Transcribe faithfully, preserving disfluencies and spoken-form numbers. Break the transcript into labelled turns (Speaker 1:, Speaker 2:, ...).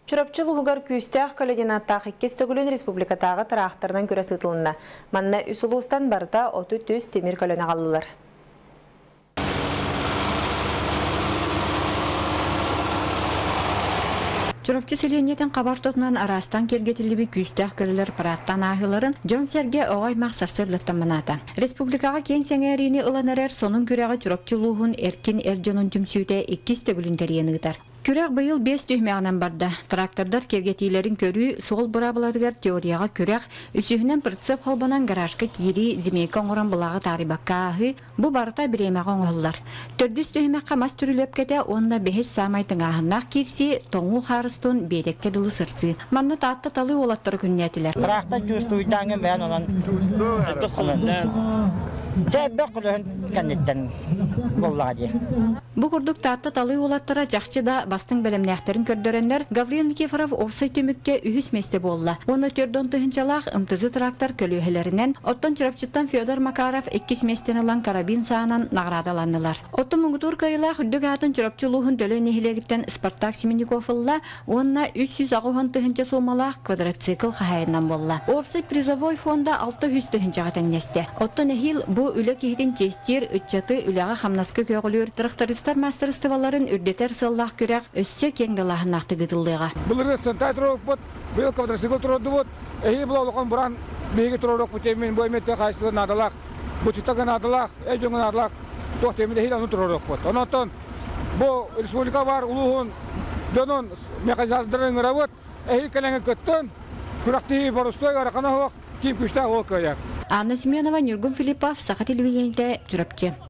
Speaker 1: Чурапчыл угар күйістәқ координаттақ иккес төгілін республикатағы тарақтарынан көрі сытылына. Манна үсілуыстан барда оты төс темір көліні қалылар.
Speaker 2: Чурапчы селенетен қабар тұтынан арастан кергетілі күйістәқ көлілер параттан ағыларын Джон Серге оғай мақсарсырлыттан манаты. Республикаға кен сәңәріні ұланарар сонын күрәғы чурапчылуғын әркен әржонын түмсүйте иккес төгіліндер енігітар. Күрәк быйыл бес түймәғынан барды. Трактордар кергетилерин көрі соғыл бұрабыладығар теорияға күрәк үсіхінен пыртсып қалбанан гаражқа кири зимейка оңыран бұлағы тарибаққа ағы бұ барыта біремеға оңғылар. Төрдіс түймәққа мас түрілеп кәді онына бәхес самайтың ағынақ керсі тоңу қарыстын бедекке дылы сырсы. Манна таатты талы олаттары күннетілер.
Speaker 3: Трактор жүстуйдаңы мен онан Тәббәк күлін кәнеттен боллади.
Speaker 2: Бу курдук таатта талы олаттара жакчы да бастың белемнәхтерин көрдөрөннөр Гавриил Никифоров опсай төмүккө үһүс месте болла. Оны төрдөн тыгынчалак ымтызы трактор көлөһөлөрүнөн оттон чурапчыттан Федор Макаров эккис местен алан карабин саанан наградаланылар. Отто муңутур кайла хүддөк атын чурапчылугун төлө нехилегиттен Спартак Семенниковылла онна үч жүз агыгын тыгынча сомалак квадроцикл хаяйынан болла. Опсай призовой фонда алты жүз тыгынчага теңнесте. Отто нехил бу үлө кихитин честир ыччаты үлага хамнаскы көглүр трактористар мастерстволарын үрдетер сыллах көрәк өссө кеңдалахын актыгытылдыга.
Speaker 4: Бұл ресентай тұрок бұд, бұл квадроцикл тұрды бұд, әйі бұл олыққан бұран бейгі тұрок бұд, емін бойметте қайсылы надалақ, бұчыттағы надалақ, әйжіңі надалақ, тоқтемінде хейді аны тұрок бұд. Онаттан бұл республика бар ұлығын дөнін меканизатордарын ғыра бұд, әйі кәліңі күттін, күрәкті барыстой ғарақана хоқ, кем күшті ол көйер.
Speaker 2: Анна Семенова, Нюргун Филиппов, Саха телевидениеде Чурапчы.